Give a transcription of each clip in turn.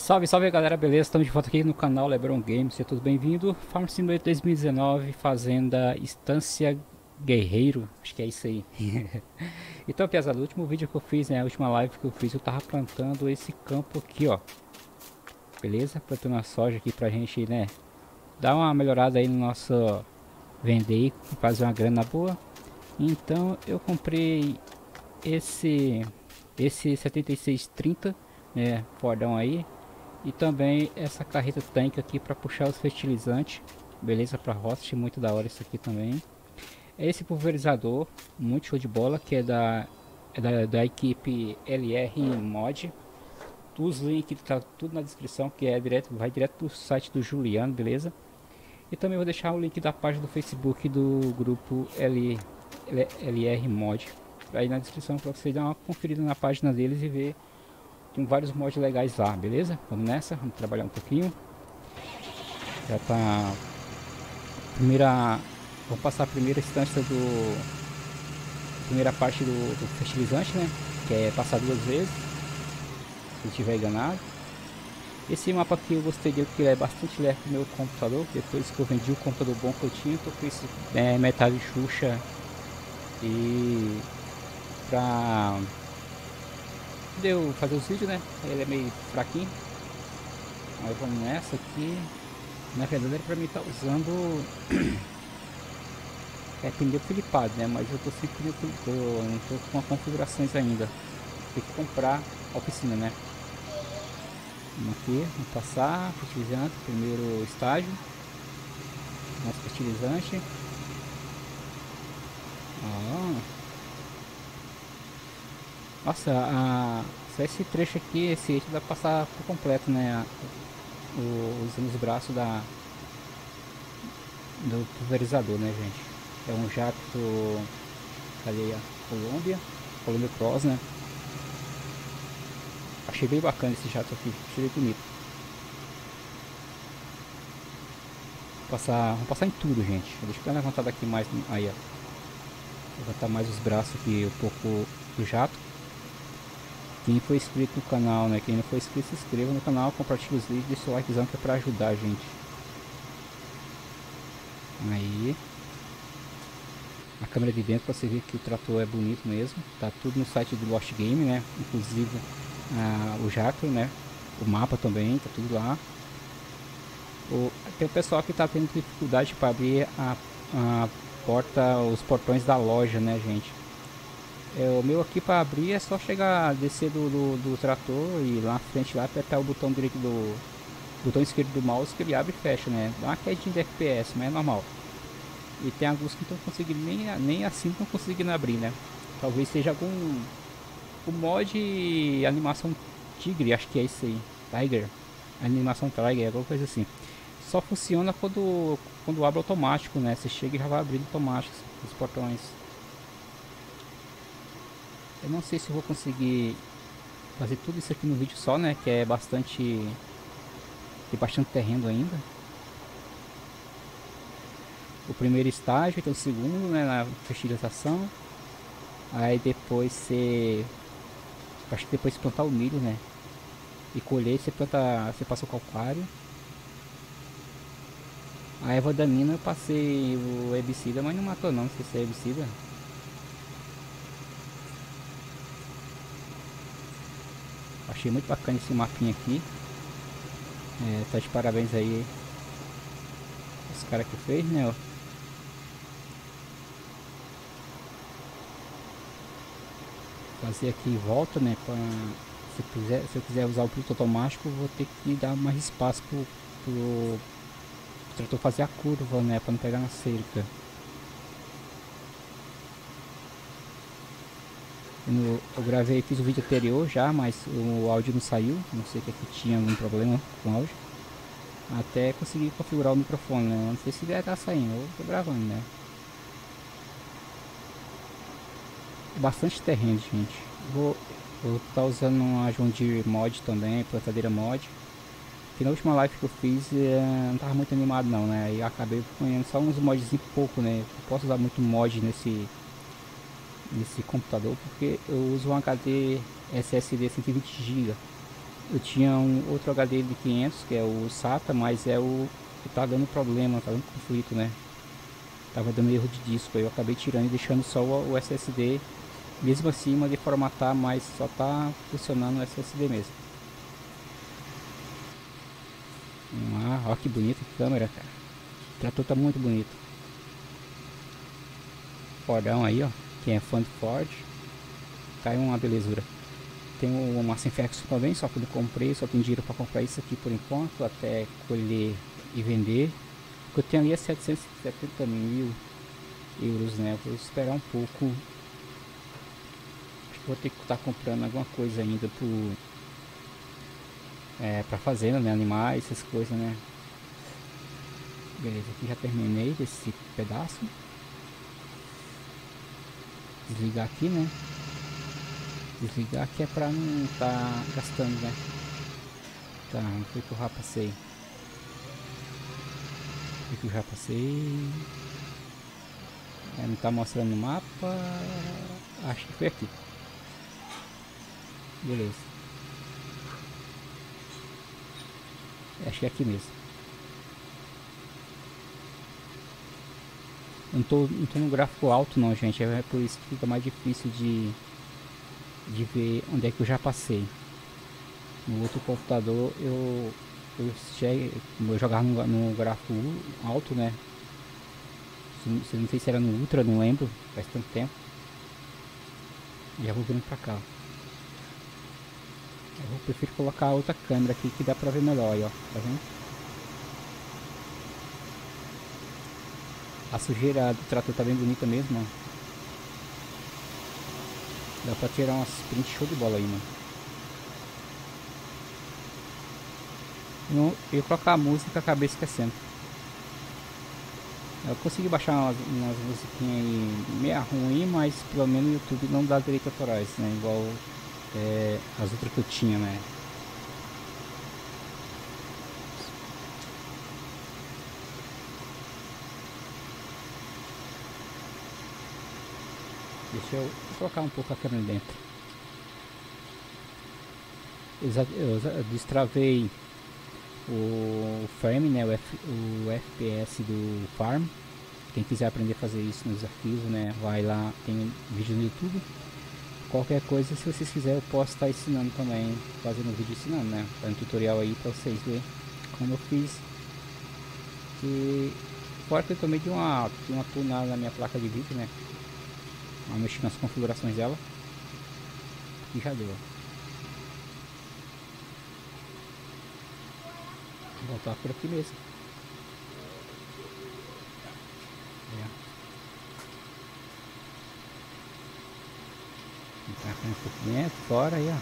Salve, salve galera, beleza? Estamos de volta aqui no canal LeBron Games, seja todos bem-vindos. Farm Simulator 2019, Fazenda Estância Guerreiro, acho que é isso aí. Então, pesado, o último vídeo que eu fiz, né, a última live que eu fiz, eu tava plantando esse campo aqui, ó. Beleza? Plantando a soja aqui pra gente, né, dar uma melhorada aí no nosso vender aí, fazer uma grana boa. Então, eu comprei esse esse 7630, né, Fordão aí. E também essa carreta tanque aqui para puxar os fertilizantes. Beleza, para roça, muito da hora isso aqui também. É esse pulverizador, muito show de bola, que é da equipe LR Mod. Os links tá tudo na descrição, que é direto, vai direto do site do Juliano, beleza? E também vou deixar o link da página do Facebook do grupo LR Mod aí na descrição para você dar uma conferida na página deles e ver. Tem vários mods legais lá, beleza? Vamos nessa, vamos trabalhar um pouquinho. Já tá. Primeira. Vamos passar a primeira instância do. Primeira parte do fertilizante, né? Que é passar duas vezes. Se estiver enganado. Esse mapa aqui eu gostei dele porque ele é bastante leve pro meu computador. Depois que eu vendi o computador bom que eu tinha, tô com esse metade Xuxa. E. Pra. Deu fazer os vídeos, né? Ele é meio fraquinho. Mas vamos nessa aqui. Na verdade era pra mim estar usando pneu filipado, né? Mas eu tô sem pneu filipado, não tô com configurações ainda. Tem que comprar a oficina, né? Vamos aqui, vamos passar, fertilizante, primeiro estágio. Nosso fertilizante. Nossa, só esse trecho aqui, esse eixo dá pra passar por completo, né? Usando os braços do pulverizador, né, gente? É um jato, cadê a Colômbia Cross, né? Achei bem bacana esse jato aqui, achei bem bonito. Vamos passar em tudo, gente. Deixa eu dar uma levantada aqui mais, aí ó. Levantar mais os braços aqui, um pouco do jato. Quem foi inscrito no canal, né? Quem não foi inscrito, se inscreva no canal, compartilhe os vídeos, deixa o likezão que é pra ajudar a gente. Aí. A câmera de dentro para você ver que o trator é bonito mesmo. Tá tudo no site do Lost Game, né? Inclusive o jato, né? O mapa também, tá tudo lá. Tem o pessoal que tá tendo dificuldade para abrir a porta, os portões da loja, né, gente? O meu aqui para abrir é só chegar, descer do trator e lá na frente lá apertar o botão direito do botão esquerdo do mouse que ele abre e fecha, né? Dá uma quedinha de FPS, mas é normal. E tem alguns que não estão conseguindo, nem assim estão conseguindo abrir, né? Talvez seja algum o mod animação tigre, acho que é isso aí. Tiger. Animação Tiger, alguma coisa assim. Só funciona quando abre automático, né? Você chega e já vai abrindo automático os portões. Eu não sei se eu vou conseguir fazer tudo isso aqui no vídeo só, né? Que é bastante. Tem bastante terreno ainda. O primeiro estágio, tem o segundo, né? Na fertilização. Aí depois você. Acho que depois de plantar o milho, né? E colher, você passa o calcário. A erva daninha eu passei o herbicida, mas não matou não, não sei se é herbicida. Achei muito bacana esse mapinha aqui. Tá de parabéns aí os caras que fez, né? Fazer aqui em volta, né? Se eu quiser usar o piloto automático, eu vou ter que dar mais espaço pro trator fazer a curva, né? Para não pegar na cerca. Eu gravei, fiz o vídeo anterior já, mas o áudio não saiu. Não sei o que tinha algum problema com o áudio. Até conseguir configurar o microfone, né? Não sei se vai estar saindo, eu tô gravando, né? Bastante terreno, gente. Vou estar usando uma John Deere mod também, plantadeira mod. Que na última live que eu fiz não tava muito animado não, né? E acabei ponhando só uns mods pouco, né? Não posso usar muito mod nesse computador porque eu uso um HD SSD 120 GB Eu tinha um outro HD de 500, que é o SATA, mas é o que tá dando problema, tá dando conflito, né? Tava dando erro de disco, aí eu acabei tirando e deixando só o SSD. Mesmo assim, mandei formatar, mas só tá funcionando o SSD mesmo. Ó que bonita câmera, cara. O trator tá muito bonito. Fordão aí, ó. Quem é fã de Ford, tá aí uma belezura. Tem o Mass Effect também, só que eu não comprei, só tenho dinheiro para comprar isso aqui por enquanto, até colher e vender. O que eu tenho ali é 770 mil euros, né? Vou esperar um pouco. Acho que vou ter que estar comprando alguma coisa ainda pra fazenda, né? Animais, essas coisas, né? Beleza, aqui já terminei desse pedaço. Desligar aqui, né? Desligar aqui é pra não tá gastando, né? Tá, onde foi que eu já passei? Onde que eu já passei? Não tá mostrando no mapa. Acho que foi aqui. Beleza. Acho que é aqui mesmo. Não tô no gráfico alto não, gente. É por isso que fica mais difícil de ver onde é que eu já passei. No outro computador eu jogava no gráfico alto, né? Não sei se era no Ultra, não lembro. Faz tanto tempo. Já vou vindo pra cá. Eu prefiro colocar outra câmera aqui que dá pra ver melhor aí, ó. Tá vendo? A sujeira do trator tá bem bonita mesmo, ó. Dá pra tirar umas prints show de bola aí, mano. Eu ia colocar a música e acabei esquecendo. Eu consegui baixar umas musiquinhas aí meia ruim, mas pelo menos o YouTube não dá direitos autorais, né? Igual as outras que eu tinha, né? Deixa eu colocar um pouco a câmera dentro. Eu destravei o frame, né? O FPS do Farm. Quem quiser aprender a fazer isso nos arquivos, né? Vai lá, tem vídeo no YouTube. Qualquer coisa, se vocês quiserem, eu posso estar ensinando também, fazendo um vídeo ensinando, né? Fazendo um tutorial aí pra vocês verem como eu fiz. E fora que eu também de uma tunada na minha placa de vídeo, né? Vou mexer nas configurações dela. E já deu. Vou voltar por aqui mesmo. Entrar aqui um pouco dentro, fora aí, ó.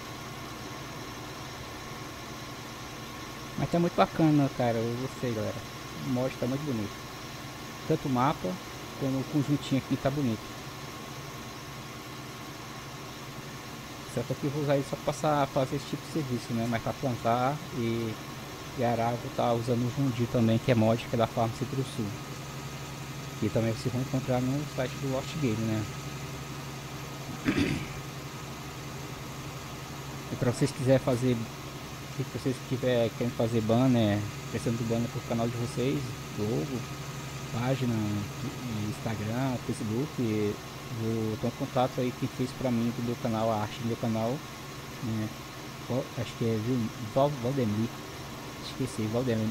Mas tá muito bacana, cara. Eu gostei, galera. O mod tá muito bonito. Tanto o mapa como o conjuntinho aqui tá bonito. Só que aqui eu vou usar ele só pra passar a fazer esse tipo de serviço, né? Mas pra plantar e arar eu vou estar usando o Jundir também, que é mod, que é da Farm Centro Sul. E também vocês vão encontrar no site do Lost Game, né? E para vocês quiserem fazer, se vocês querem fazer banner, precisando do banner pro canal de vocês, logo, página, Instagram, Facebook, vou ter um contato aí que fez pra mim do meu canal, a arte do meu canal, né? Acho que é Valdemir, esqueci, Valdemir,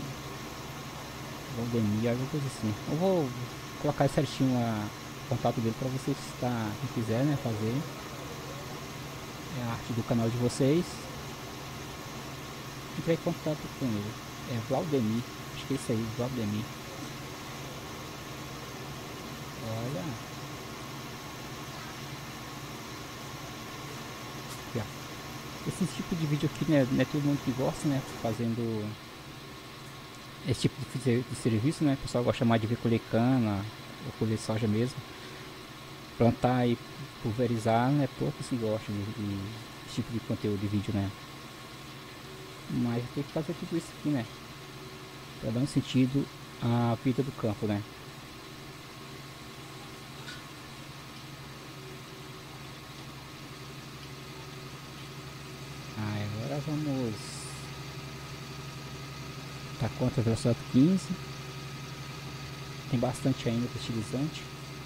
alguma coisa assim. Eu vou colocar certinho o contato dele pra vocês, quem quiser, né, fazer. É a arte do canal de vocês. Entrei em contato com ele. É Valdemir. Acho que é isso aí, Valdemir. Olha. Aqui, ó. Esse tipo de vídeo aqui, né, não é todo mundo que gosta, né? Fazendo esse tipo de serviço, né? O pessoal gosta mais de ver colher cana ou colher soja mesmo. Plantar e pulverizar, né? Poucos que gostam desse tipo de conteúdo de vídeo, né? Mas tem que fazer tudo isso aqui, né? Pra dar um sentido à vida do campo, né? vamos tá contra a velocidade 15. Tem bastante ainda fertilizante.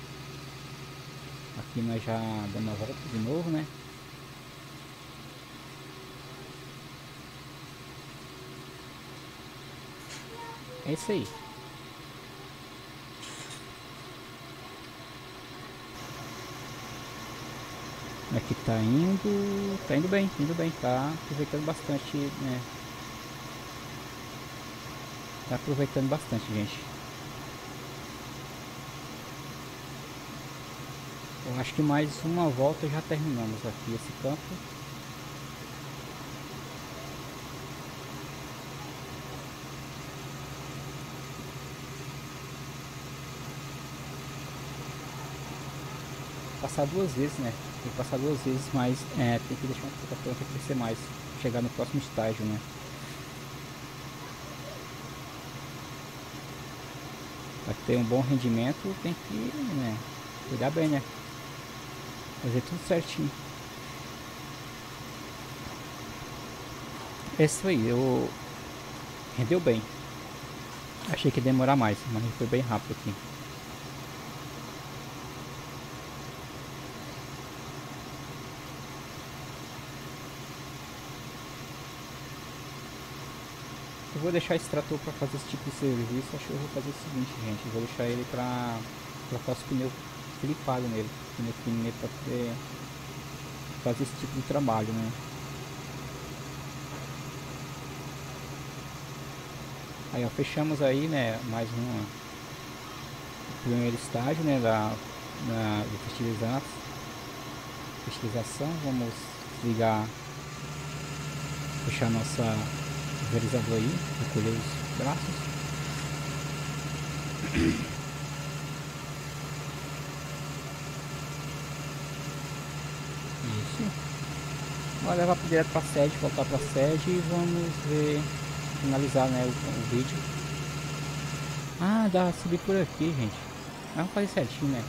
Aqui nós já damos uma volta de novo, né? É isso aí. Aqui tá indo bem, tá aproveitando bastante, né? Tá aproveitando bastante, gente. Eu acho que mais uma volta já terminamos aqui esse campo. Passar duas vezes, né? Tem que passar duas vezes, mas tem que deixar um pouco a planta crescer mais, chegar no próximo estágio, né? Para ter um bom rendimento tem que, né, cuidar bem, né? Fazer tudo certinho. Isso aí, eu rendeu bem. Achei que ia demorar mais, mas foi bem rápido aqui. Eu vou deixar esse trator para fazer esse tipo de serviço. Acho que eu vou fazer o seguinte, gente. Eu vou deixar ele para colocar os pneus filipados nele. Pneu fino nele para poder fazer esse tipo de trabalho, né? Aí ó, fechamos aí, né? Mais um primeiro estágio, né? Do fertilização. Vamos ligar, fechar nossa pulverizador aí, recolher os braços. Isso. Vou levar direto para a sede, voltar para a sede e vamos ver, finalizar, né, o vídeo. Ah, dá pra subir por aqui, gente. Vamos fazer certinho, né?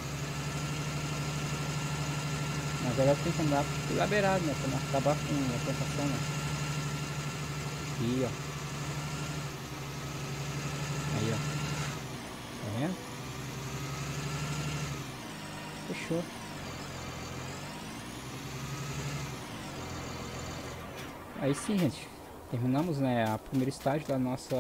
Mas agora tem que andar pela beirada, né? Pra não acabar com a plantação, né? Aqui, ó. Aí, ó. Tá vendo? Fechou. Aí sim, gente. Terminamos, né, a primeiro estágio da nossa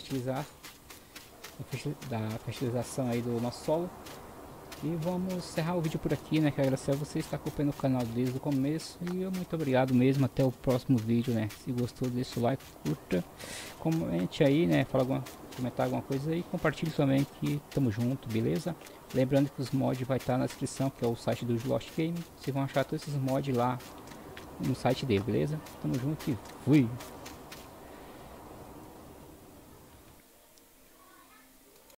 da fertilização aí do nosso solo. E vamos encerrar o vídeo por aqui, né? Que agradecer a você estar acompanhando o canal desde o começo. E eu muito obrigado mesmo. Até o próximo vídeo, né? Se gostou, deixa o like, curta, comente aí, né? Comentar alguma coisa aí. Compartilhe também, que tamo junto, beleza? Lembrando que os mods vai estar na descrição, que é o site do Lost Game. Vocês vão achar todos esses mods lá no site dele, beleza? Tamo junto e fui!